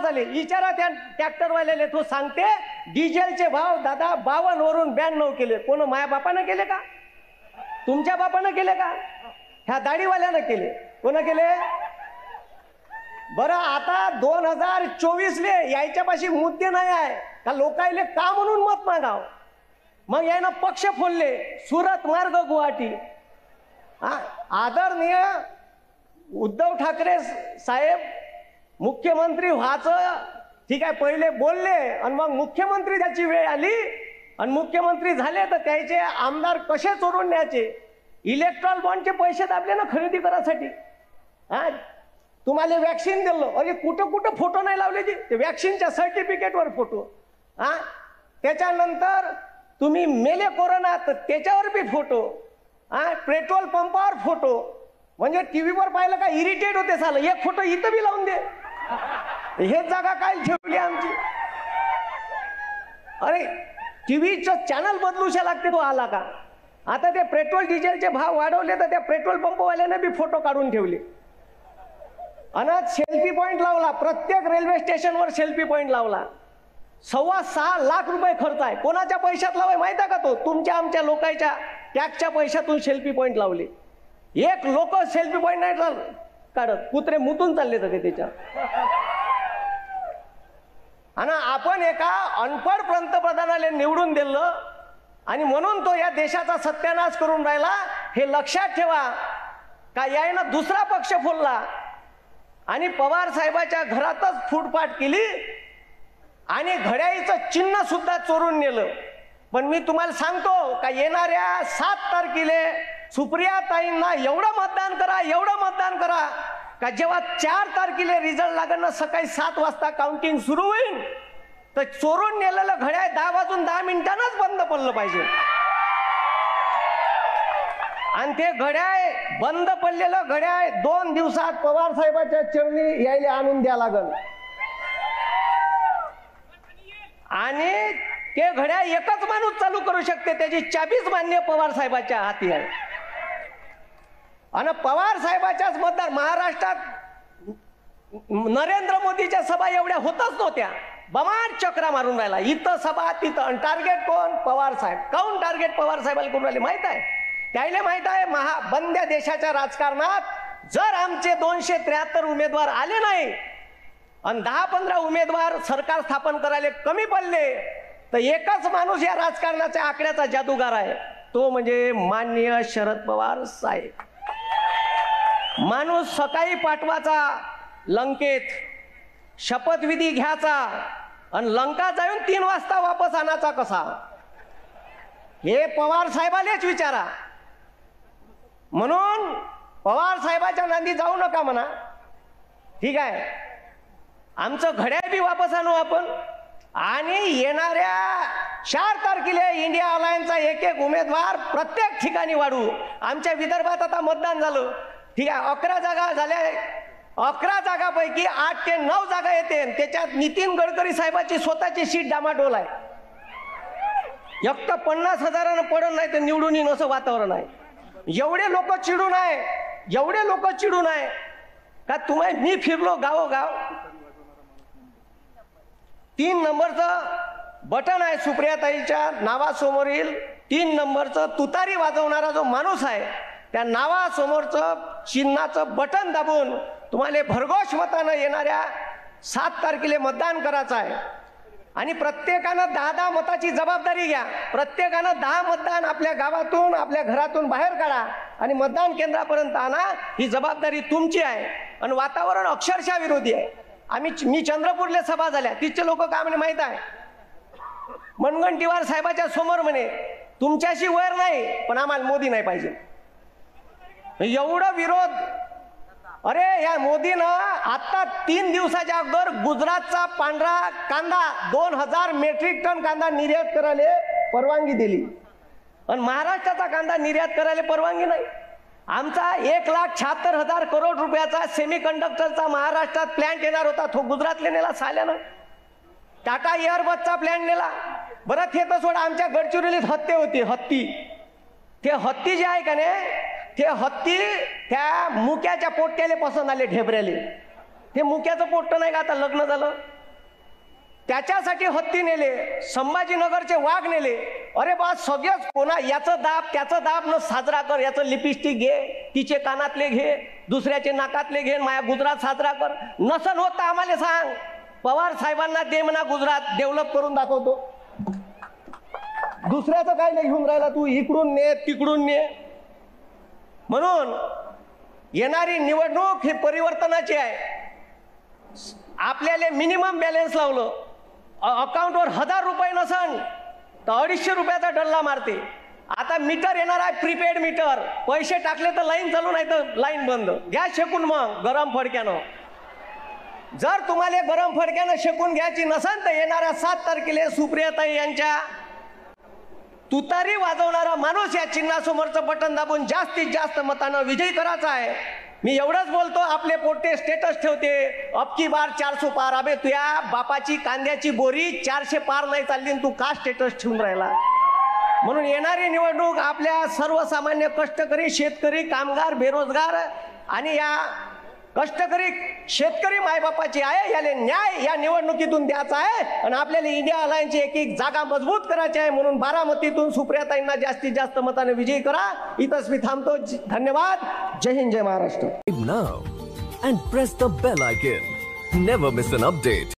झाले. विचारा त्या ट्रॅक्टरवाल्याला, तो सांगते डिझेलचे भाव दादा 52 वरून 92 केले. कोण माया बापानं केले का? तुमच्या बापानं केले का? ह्या दाढीवाल्यानं केले. कोण केले? बरं आता 2024 ले यायच्यापाशी मुद्दे नाही आहे का लोकायले का म्हणून मत मागाव. मग यानं पक्ष फोडले. सुरत मार्ग गुवाहाटी. आदरणीय उद्धव ठाकरे साहेब मुख्यमंत्री व्हायचं ठीक आहे, पहिले बोलले आणि मग मुख्यमंत्री त्याची वेळ आली आणि मुख्यमंत्री झाले तर त्याचे आमदार कसे चोरून न्यायचे. इलेक्ट्रॉल बॉन्डचे पैसे दाबले ना खरेदी करायसाठी. तुम्हाला वॅक्सिन दिलं, अरे कुठं कुठं फोटो नाही लावले ते वॅक्सिनच्या सर्टिफिकेटवर फोटो. त्याच्यानंतर तुम्ही मेले कोरोना तर त्याच्यावर बी फोटो. पेट्रोल पंपावर फोटो. म्हणजे टीव्हीवर पाहिलं का इरिटेट होते साला. एक फोटो इथं बी लावून दे. हे जागा काय ठेवली आमची. अरे टीव्हीचं चॅनल बदलूशा लागते. तो आला का आता ते पेट्रोल डिझेलचे भाव वाढवले तर त्या पेट्रोल पंपवाल्याने बी फोटो काढून ठेवले. आणि सेल्फी पॉइंट लावला. प्रत्येक रेल्वे स्टेशनवर सेल्फी पॉइंट लावला. 6.25 लाख रुपये खर्च आहे. कोणाच्या पैशात लावाय माहिती आहे का? तो तुमच्या आमच्या लोकांच्या टॅक्सच्या पैशातून सेल्फी पॉइंट लावले. एक लोक सेल्फी पॉइंट नाही काढत. कुत्रे मुतून चालले जाते त्याच्या. आणि आपण एका अनपढ पंतप्रधानाला निवडून दिलं आणि म्हणून तो या देशाचा सत्यानाश करून राहिला. हे लक्षात ठेवा का यायनं दुसरा पक्ष फोडला आणि पवार साहेबाच्या घरातच फुटपाट केली आणि घड्याळीचं चिन्ह सुद्धा चोरून नेलं. पण मी तुम्हाला सांगतो का येणाऱ्या 7 तारखेला सुप्रिया ताईंना एवढं मतदान करा, एवढं मतदान करा का जेव्हा 4 तारखेला रिझल्ट लागेल ना सकाळी 7 वाजता काउंटिंग सुरू होईल तर चोरून नेलेलं घड्याळ 10 वाजून 10 मिनिटांनाच बंद पडलं पाहिजे. आणि ते घड्याळ बंद पडलेलं घड्याळ 2 दिवसात पवार साहेबाच्या चरणी यायला आणून द्या लागल. आणि ते घड्याळ एकच माणूस चालू करू शकते. त्याची चाबीच मान्य पवार साहेबाच्या हाती आहे. आणि पवार साहेबाच्याच मतदार महाराष्ट्रात नरेंद्र मोदीच्या सभा एवढ्या होतच नव्हत्या. बमाट चक्रा मारून राहिला. इथं सभा तिथं. टार्गेट कोण? पवार साहेब. काऊन टार्गेट पवार साहेबाला करून राहिले माहित आहे? त्याला माहित आहे बंद्या देशाच्या राजकारणात जर आमचे 273 उमेदवार आले नाही आणि 10-15 उमेदवार सरकार स्थापन करायला कमी पडले तर एकच माणूस या राजकारणाच्या आकड्याचा जादूगार आहे. तो म्हणजे माननीय शरद पवार साहेब. माणूस सकाळी पाठवाचा लंकेत, शपथविधी घ्यायचा आणि लंका जाऊन 3 वाजता वापस आणायचा कसा. हे पवार साहेबालेच विचारा. म्हणून पवार साहेबाच्या नांदी जाऊ नका म्हणा. ठीक आहे, आमचं घड्याळ बी वापस आणू आपण. आणि येणाऱ्या 4 तारखेला इंडिया अलायन्सचा एक उमेदवार प्रत्येक ठिकाणी वाढू. आमच्या विदर्भात आता मतदान झालं. ठीक आहे, 11 जागा झाल्या. 11 जागापैकी 8 ते 9 जागा येते. त्याच्यात नितीन गडकरी साहेबाची स्वतःची सीट डामाडोल आहे. एक तर 50,000 पडून नाही तर निवडून येईन असं वातावरण आहे. एवढे लोक चिडून आहे, एवढे लोक चिडून आहे का तुम्ही. मी फिरलो गावोगाव. 3 नंबरचं बटन आहे सुप्रियाताईच्या नावासमोरील. 3 नंबरचं तुतारी वाजवणारा जो माणूस आहे त्या नावासमोरचं चिन्हाचं बटन दाबून तुम्हाला भरघोष मतानं येणाऱ्या 7 तारखेला मतदान करायचं आहे. आणि प्रत्येकानं 10-10 मताची जबाबदारी घ्या. प्रत्येकानं 10 मतदान आपल्या गावातून आपल्या घरातून बाहेर काढा आणि मतदान केंद्रापर्यंत आणा. ही जबाबदारी तुमची आहे. आणि वातावरण अक्षरशः विरोधी आहे. मी चंद्रपूरला सभा झाल्या. तिथचे लोक काय म्हणे माहित आहे? मनगंटीवार साहेबाच्या समोर म्हणे तुमच्याशी वैर नाही पण आम्हाला मोदी नाही पाहिजे. एवढा विरोध. अरे या मोदीनं आता 3 दिवसाच्या अगोदर गुजरातचा पांढरा कांदा 2000 मेट्रिक टन कांदा निर्यात करायला परवानगी दिली आणि महाराष्ट्राचा कांदा निर्यात करायला परवानगी नाही. आमचा 1,76,000 करोड रुपयाचा सेमीकंडक्टरचा महाराष्ट्रात प्लॅन्ट येणार होता. तो गुजरातला नेला साल्यानं. टाटा एअरबसचा प्लॅन्ट नेला. बरं ते तर सोडा. आमच्या गडचिरोलीत हत्ती होती. हत्ती. ते हत्ती जे आहे का नाही ते हत्ती त्या मुक्याच्या पोट्याले पसंत आले. ढेबऱ्याले. ते मुक्याचं पोट्ट नाही का आता लग्न झालं त्याच्यासाठी हत्ती नेले, संभाजीनगरचे वाघ नेले. अरे बा सगळेच कोणा याचं दाब त्याचं दाब न साजरा कर, याचं लिपस्टिक घे, तिचे कानातले घे, दुसऱ्याचे नाकातले घे, माया गुजरात साजरा कर. नसन होत आम्हाला सांग, पवार साहेबांना दे म्हणा, गुजरात डेव्हलप करून दाखवतो. दुसऱ्याचं काय नाही घेऊन राहिला तू, इकडून ने तिकडून ने. म्हणून येणारी निवडणूक ही परिवर्तनाची आहे. आपल्याला मिनिमम बॅलन्स लावलं, अकाउंटवर 1000 रुपये नसन तर 250 रुपयाचा डल्ला मारते. आता मीटर येणार आहे, प्रीपेड मीटर. पैसे टाकले तर लाईन चालू, नाही तर लाईन बंद. घ्या शेकून मग गरम फडक्यानं. जर तुम्हाला गरम फडक्यानं शेकून घ्यायची नसेल तर येणाऱ्या 7 तारखेला सुप्रियाताई यांच्या तुतारी वाजवणारा माणूस या चिन्हासमोरचं बटन दाबून जास्तीत जास्त मतानं विजयी करायचा आहे. मी एवढंच बोलतो. आपले पोटे स्टेटस ठेवते, अबकी बार 400 पार. अबे तुया बापाची कांद्याची बोरी 400 पार नाही चालली, तू का स्टेटस ठेवून राहिला? म्हणून येणारी निवडणूक आपल्या सर्वसामान्य कष्टकरी, शेतकरी, कामगार, बेरोजगार आणि या कष्टकरी शेतकरी मायबापाची आहे. याले न्याय या निवडणुकीतून द्यायचा आहे आणि आपल्याला इंडिया अलायन्सची एक जागा मजबूत करायची आहे. म्हणून बारामतीतून सुप्रियाताईंना जास्तीत जास्त मताने विजयी करा. इथंच मी थांबतो. धन्यवाद. जय हिंद, जय Maharashtra. Now and press the bell icon. Never miss an update.